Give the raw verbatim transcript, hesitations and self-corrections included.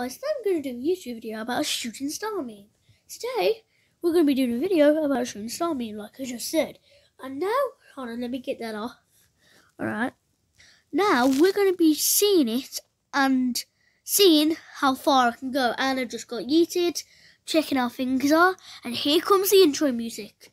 guys, today I'm going to do a YouTube video about a shooting star meme. Today, we're going to be doing a video about a shooting star meme, like I just said. And now, hold on, let me get that off. Alright. Now, we're going to be seeing it and seeing how far I can go. And I just got yeeted, checking how things are. And here comes the intro music.